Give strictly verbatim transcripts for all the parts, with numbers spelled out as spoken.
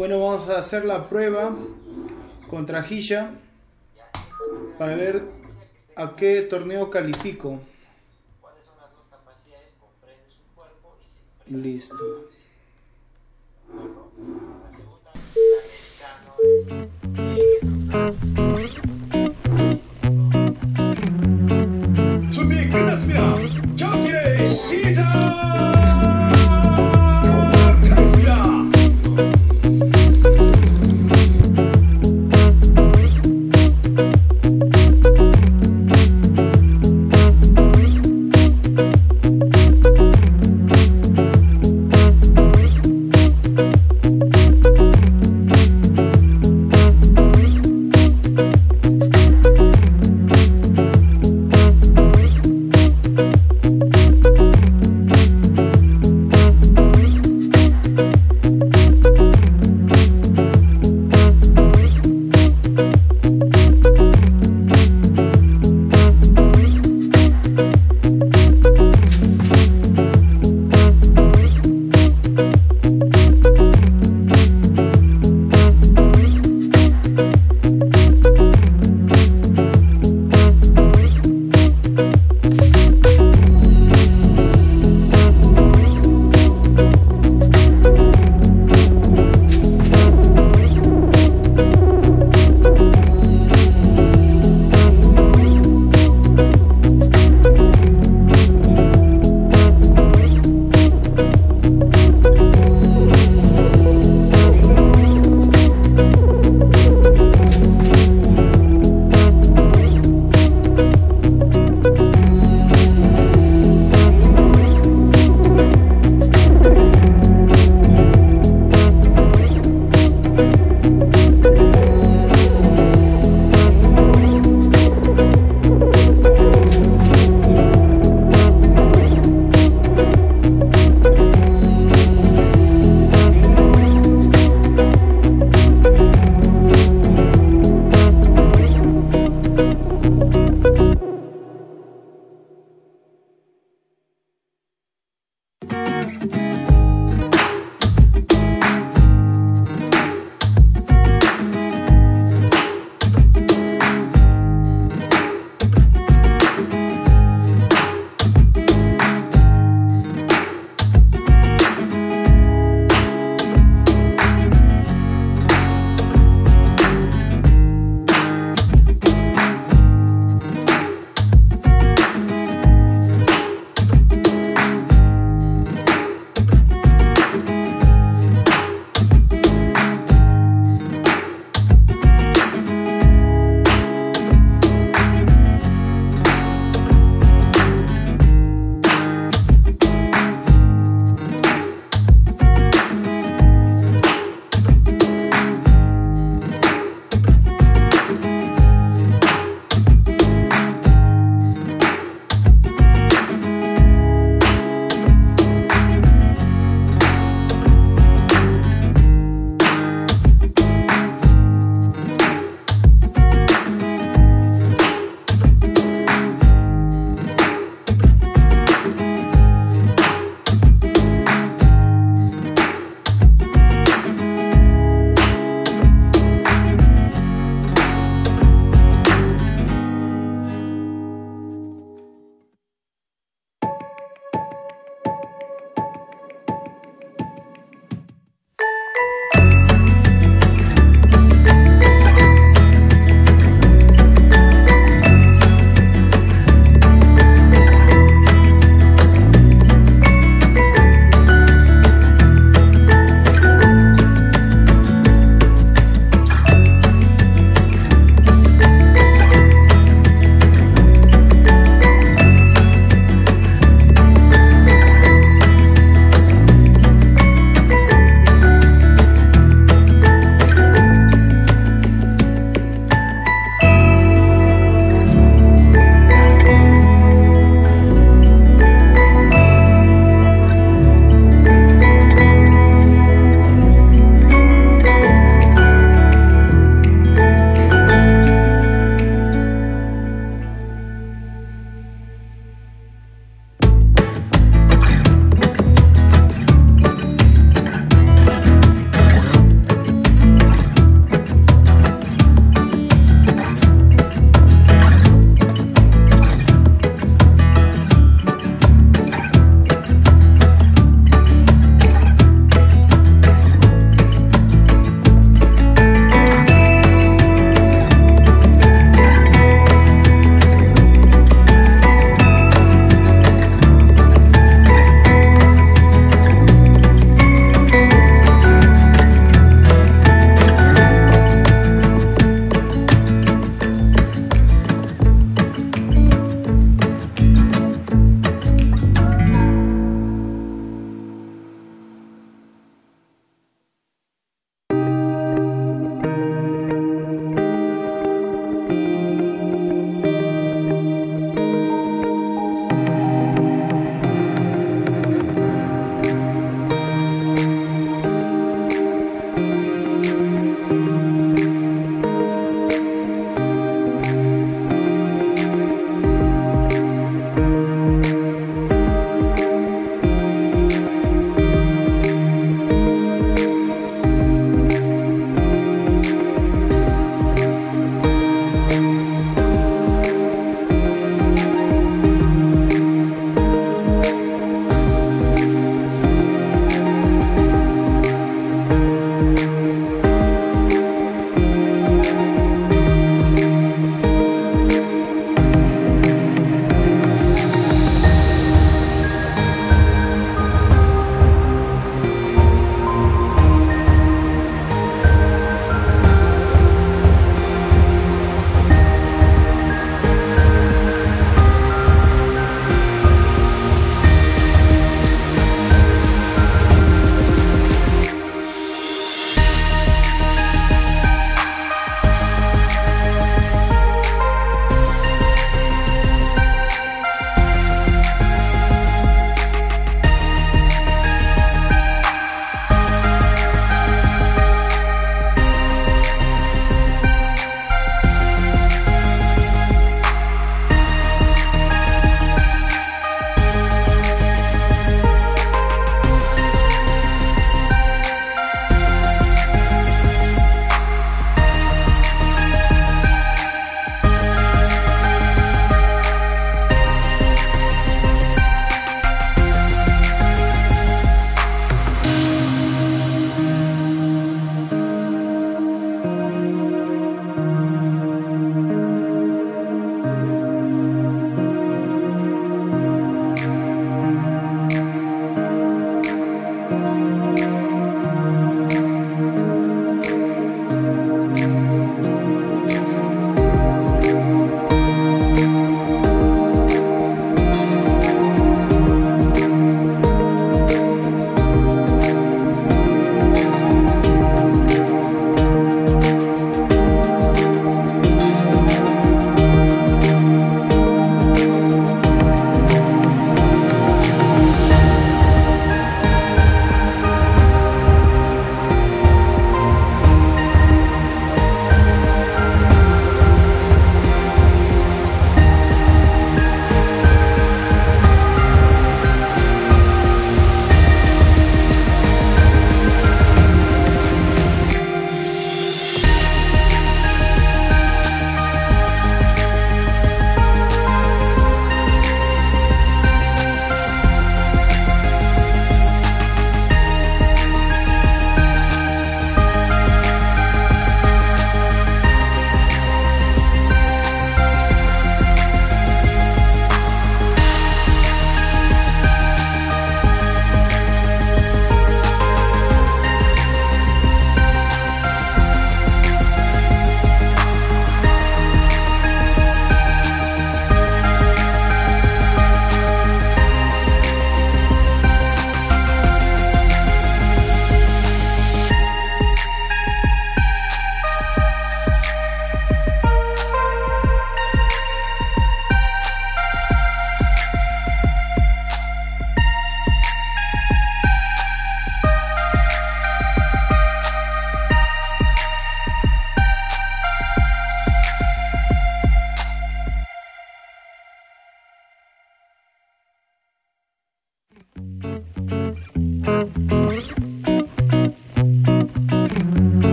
Bueno, vamos a hacer la prueba con trajilla para ver a qué torneo califico. Listo. 준비 끝났습니다. 경기 시작!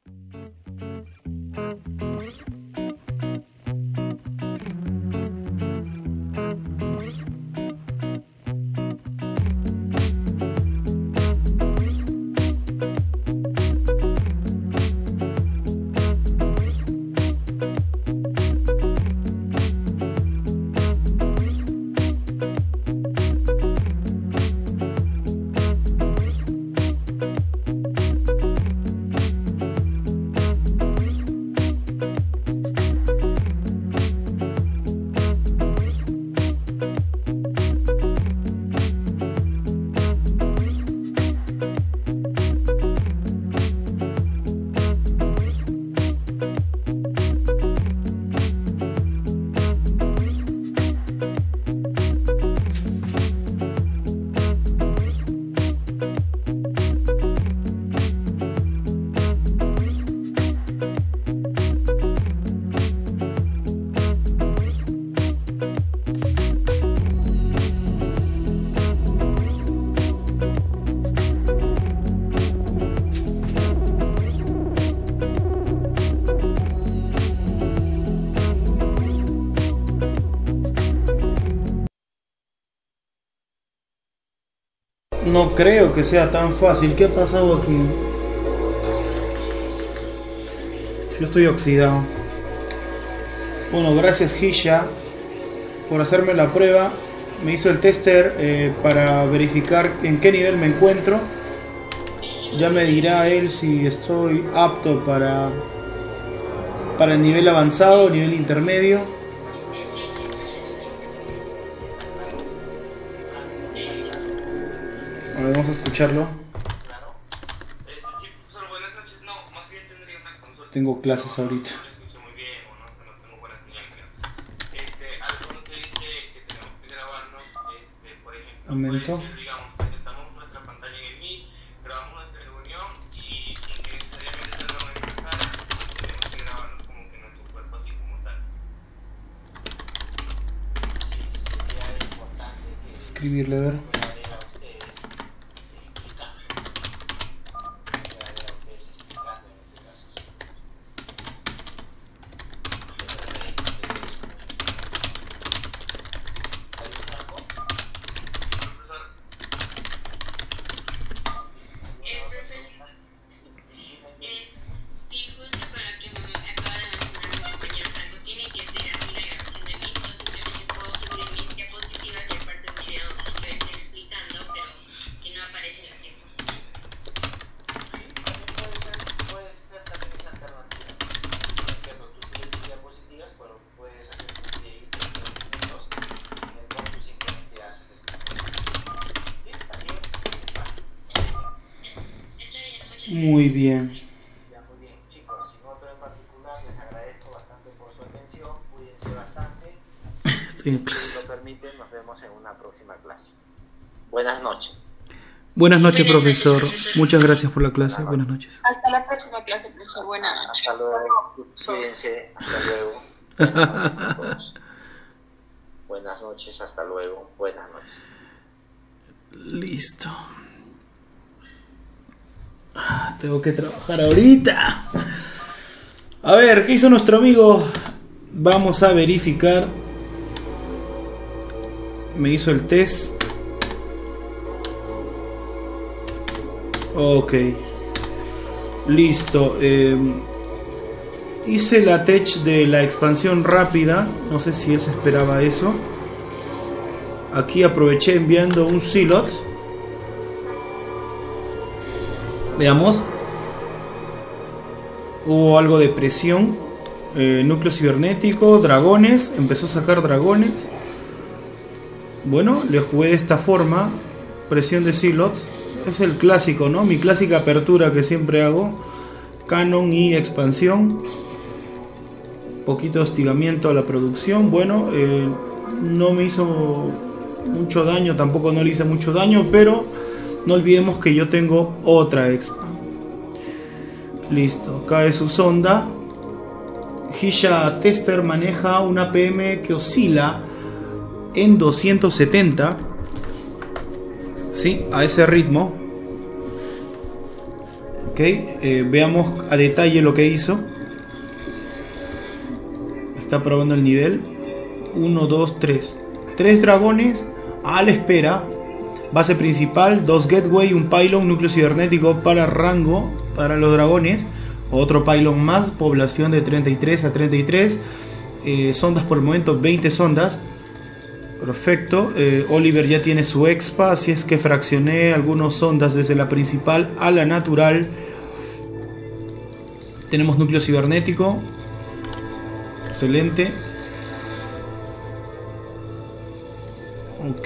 No creo que sea tan fácil. ¿Qué ha pasado aquí? Si yo estoy oxidado. Bueno, gracias Hisha por hacerme la prueba. Me hizo el tester eh, para verificar en qué nivel me encuentro. Ya me dirá él si estoy apto para, para el nivel avanzado o nivel intermedio. Vamos a escucharlo. Tengo clases ahorita. Un momento. Escribirle, a ver. Muy bien. Muy bien, chicos, sin otro en particular, les agradezco bastante por su atención, cuídense bastante. Estoy en clase. Si lo permiten, nos vemos en una próxima clase. Buenas noches. Buenas noches, profesor. Muchas gracias por la clase. Buenas noches. Hasta la próxima clase, profesor. Buenas noches. Hasta luego. Cuídense. Hasta luego. Buenas noches a todos. Buenas noches. Hasta luego. Buenas noches. Listo. Tengo que trabajar ahorita. A ver, ¿qué hizo nuestro amigo? Vamos a verificar. Me hizo el test. Ok. Listo. Eh, hice la tech de la expansión rápida. No sé si él se esperaba eso. Aquí aproveché enviando un silot. Veamos. Hubo algo de presión. Eh, núcleo cibernético, dragones. Empezó a sacar dragones. Bueno, le jugué de esta forma. Presión de silots. Es el clásico, ¿no? Mi clásica apertura que siempre hago. Canon y expansión. Poquito hostigamiento a la producción. Bueno, eh, no me hizo mucho daño. Tampoco no le hice mucho daño. Pero no olvidemos que yo tengo otra expa. Listo, cae su sonda. Hisha Tester maneja una P M que oscila en doscientos setenta. Sí, a ese ritmo. Ok, eh, veamos a detalle lo que hizo. Está probando el nivel. uno, dos, tres. tres dragones a la espera. Base principal, dos gateway, un pylon, núcleo cibernético para rango para los dragones. Otro pylon más, población de treinta y tres a treinta y tres. Eh, sondas por el momento, veinte sondas. Perfecto. eh, Oliver ya tiene su expa, así es que fraccioné algunos sondas desde la principal a la natural. Tenemos núcleo cibernético. Excelente. Ok.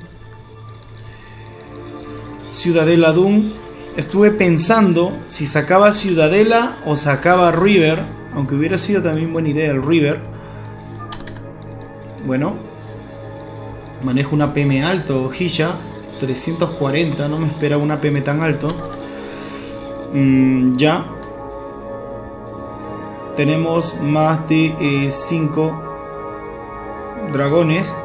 Ciudadela Doom. Estuve pensando si sacaba Ciudadela o sacaba River, aunque hubiera sido también buena idea el River. Bueno, manejo una P M alto, Hilla, trescientos cuarenta, no me esperaba una P M tan alto. Mm, ya. Tenemos más de cinco dragones.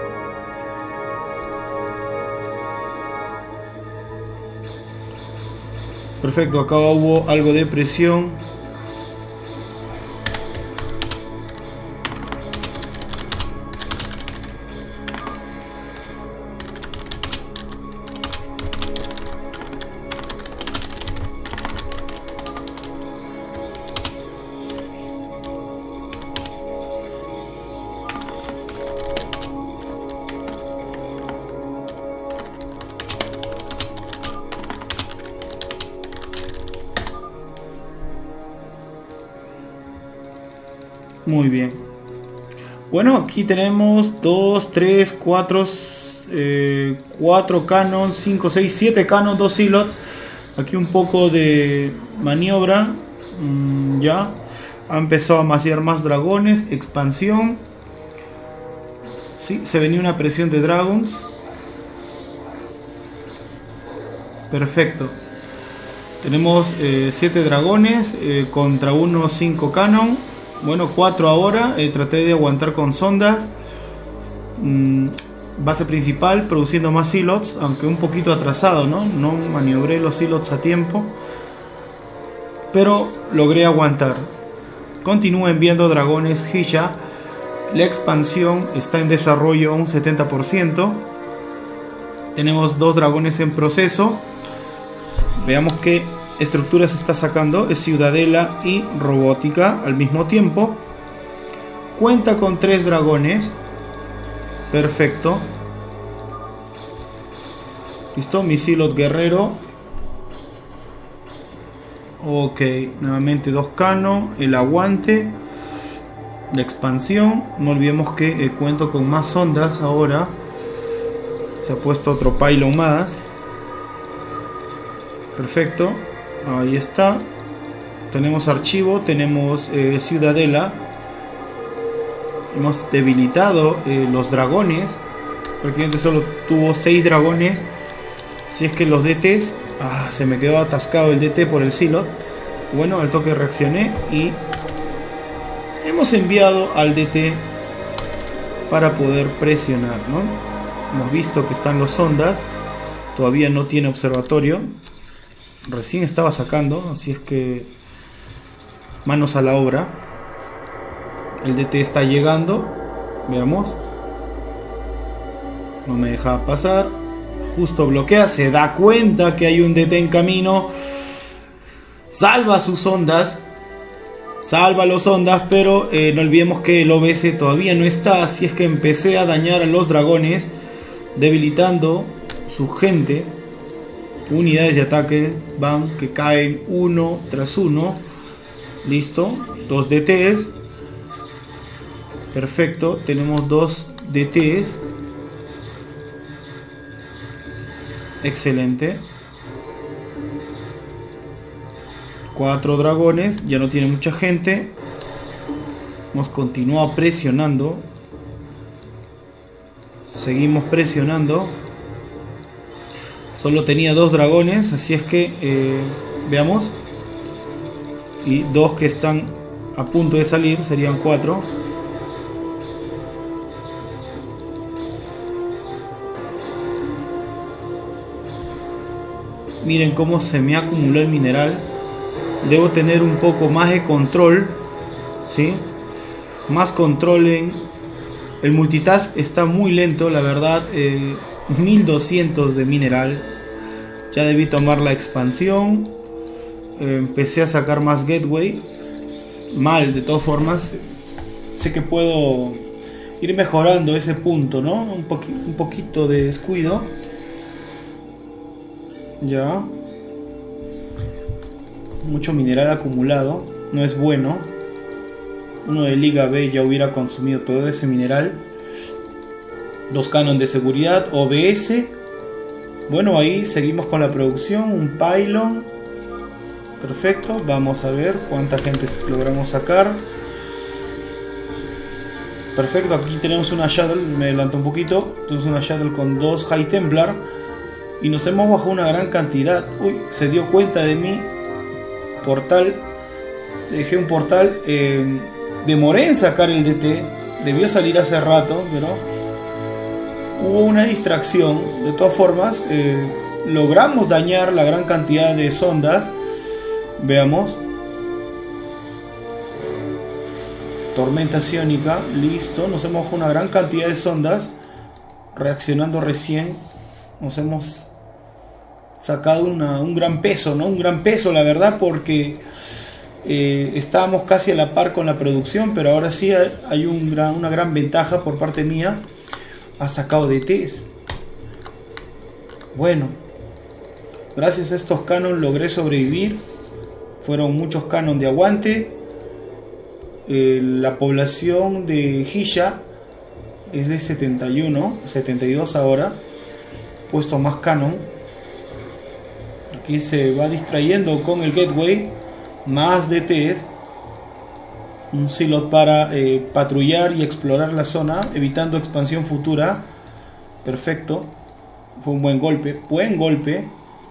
Perfecto, acá hubo algo de presión. Muy bien. Bueno, aquí tenemos dos, tres, cuatro, cuatro canons, cinco, seis, siete canons, dos silots. Aquí un poco de maniobra. Mm, ya. Ha empezado a maciar más dragones. Expansión. Sí, se venía una presión de dragons. Perfecto. Tenemos siete eh, dragones eh, contra unos cinco canon. Bueno, cuatro ahora. Eh, traté de aguantar con sondas. Mm, base principal, produciendo más silots, aunque un poquito atrasado, ¿no? No maniobré los silots a tiempo, pero logré aguantar. Continúo enviando dragones Hilla. La expansión está en desarrollo a un setenta por ciento. Tenemos dos dragones en proceso. Veamos qué estructuras está sacando. Es ciudadela y robótica al mismo tiempo. Cuenta con tres dragones. Perfecto. Listo, mi silot guerrero. Ok, nuevamente dos canos. El aguante. La expansión. No olvidemos que eh, cuento con más ondas ahora. Se ha puesto otro pylon más. Perfecto. Ahí está. Tenemos archivo. Tenemos eh, ciudadela. Hemos debilitado eh, los dragones. Prácticamente solo tuvo seis dragones. Si es que los D Ts... Ah, se me quedó atascado el D T por el silot. Bueno, al toque reaccioné y hemos enviado al D T para poder presionar, ¿no? Hemos visto que están los ondas. Todavía no tiene observatorio. Recién estaba sacando, así es que manos a la obra. El D T está llegando. Veamos. No me deja pasar. Justo bloquea. Se da cuenta que hay un D T en camino. Salva sus ondas. Salva los ondas. Pero eh, no olvidemos que el O B S todavía no está. Así es que empecé a dañar a los dragones, debilitando su gente. Unidades de ataque van que caen uno tras uno. Listo. Dos D Ts. Perfecto, tenemos dos D Ts. Excelente. Cuatro dragones, ya no tiene mucha gente. Hemos continuado presionando. Seguimos presionando. Solo tenía dos dragones, así es que eh, veamos. Y dos que están a punto de salir, serían cuatro. Miren cómo se me acumuló el mineral. debo tener un poco más de control, ¿sí? Más control en... El multitask está muy lento, la verdad. eh, mil doscientos de mineral. Ya debí tomar la expansión. eh, Empecé a sacar más gateway. Mal, de todas formas. Sé que puedo ir mejorando ese punto, ¿no? Un, poqu un poquito de descuido. Ya. Mucho mineral acumulado. No es bueno. Uno de Liga B ya hubiera consumido todo ese mineral. Dos canon de seguridad. O B S. Bueno, ahí seguimos con la producción. Un pylon. Perfecto. Vamos a ver cuánta gente logramos sacar. Perfecto. Aquí tenemos una Shuttle. Me adelanto un poquito. Tenemos una Shuttle con dos High Templar. Y nos hemos bajado una gran cantidad. Uy, se dio cuenta de mí. Portal. Dejé un portal. Eh, demoré en sacar el D T. Debió salir hace rato, pero hubo una distracción. De todas formas, eh, logramos dañar la gran cantidad de sondas. Veamos. Tormenta ciónica. Listo. Nos hemos bajado una gran cantidad de sondas. Reaccionando recién. Nos hemos sacado una, un gran peso, ¿no? Un gran peso, la verdad, porque eh, estábamos casi a la par con la producción, pero ahora sí hay, hay un gran, una gran ventaja por parte mía. Ha sacado D Ts. Bueno, gracias a estos canon logré sobrevivir. Fueron muchos canon de aguante. Eh, la población de Hisha es de setenta y uno, setenta y dos ahora. Puesto más canon. Aquí se va distrayendo con el gateway. Más D Ts. Un silot para eh, patrullar y explorar la zona, evitando expansión futura. Perfecto. Fue un buen golpe. Buen golpe.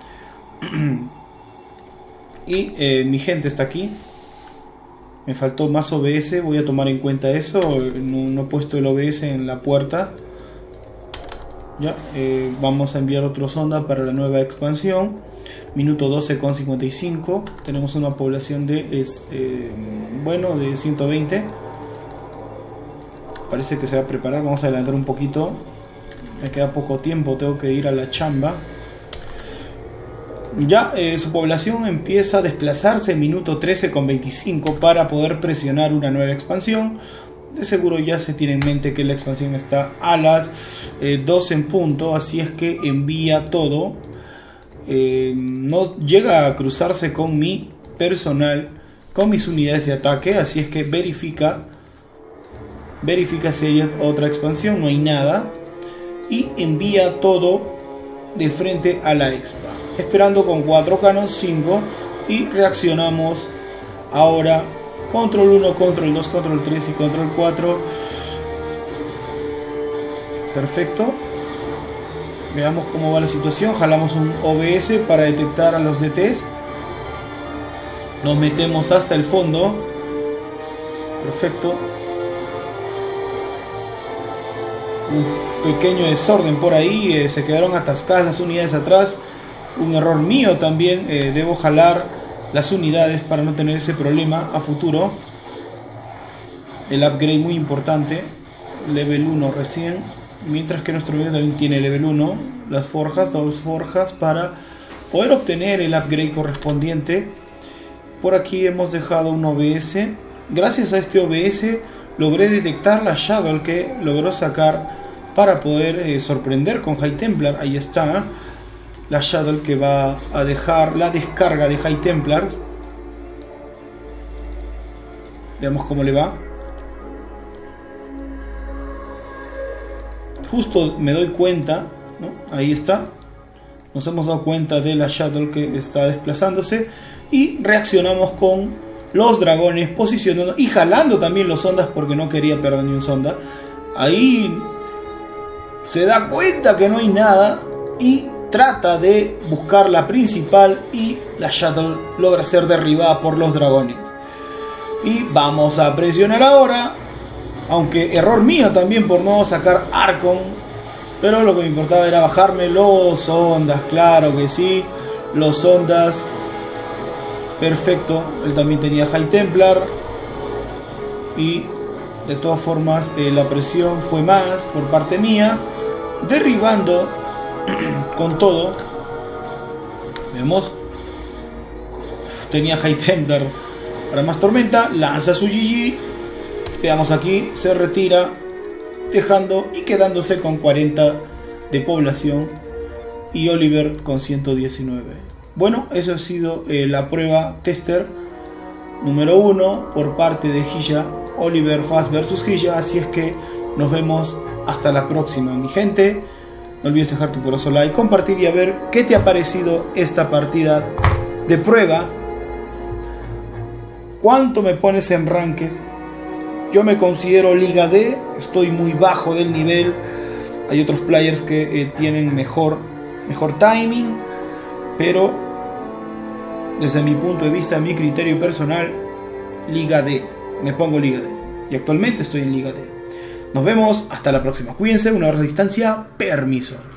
Y eh, mi gente está aquí. Me faltó más O B S. Voy a tomar en cuenta eso. No, no he puesto el O B S en la puerta. Ya, eh, vamos a enviar otro sonda para la nueva expansión. Minuto doce con cincuenta y cinco. Tenemos una población de es, eh, bueno, de ciento veinte. Parece que se va a preparar. Vamos a adelantar un poquito. Me queda poco tiempo, tengo que ir a la chamba. Ya eh, su población empieza a desplazarse en minuto trece con veinticinco para poder presionar una nueva expansión. De seguro ya se tiene en mente que la expansión está a las eh, doce en punto, así es que envía todo. Eh, no llega a cruzarse con mi personal, con mis unidades de ataque, así es que verifica, verifica si hay otra expansión, no hay nada, y envía todo de frente a la expa, esperando con cuatro canos, cinco, y reaccionamos ahora. Control uno, Control dos, Control tres y Control cuatro. Perfecto. Veamos cómo va la situación. Jalamos un O B S para detectar a los D Ts. Nos metemos hasta el fondo. Perfecto. Un pequeño desorden por ahí. Eh, se quedaron atascadas las unidades atrás. Un error mío también. Eh, debo jalar las unidades para no tener ese problema a futuro. El upgrade muy importante. Level uno recién. Mientras que nuestro video también tiene level uno. Las forjas, dos forjas para poder obtener el upgrade correspondiente. Por aquí hemos dejado un O B S. Gracias a este O B S logré detectar la Shuttle que logró sacar para poder eh, sorprender con High Templar. Ahí está. La Shuttle que va a dejar la descarga de High Templars. Veamos cómo le va. Justo me doy cuenta, ¿no? Ahí está. Nos hemos dado cuenta de la Shuttle que está desplazándose. Y reaccionamos con los dragones posicionando y jalando también los sondas porque no quería perder ni un sonda. Ahí se da cuenta que no hay nada y trata de buscar la principal y la Shuttle logra ser derribada por los dragones. Y vamos a presionar ahora. Aunque error mío también por no sacar Archon. Pero lo que me importaba era bajarme los sondas. Claro que sí. Los sondas. Perfecto, él también tenía High Templar. Y de todas formas eh, la presión fue más por parte mía, derribando con todo. Vemos, tenía High Templar para más tormenta, lanza su G G. Veamos aquí, se retira, dejando y quedándose con cuarenta de población y Oliver con ciento diecinueve. Bueno, eso ha sido eh, la prueba tester número uno por parte de Hilla, Oliver Fast versus Hilla. Así es que nos vemos hasta la próxima, mi gente. No olvides dejar tu poderoso like, compartir y a ver qué te ha parecido esta partida de prueba. ¿Cuánto me pones en Ranked? Yo me considero Liga D, estoy muy bajo del nivel. Hay otros players que eh, tienen mejor, mejor timing, pero desde mi punto de vista, mi criterio personal, Liga D. Me pongo Liga D. Y actualmente estoy en Liga D. Nos vemos hasta la próxima. Cuídense, una hora de distancia. Permiso.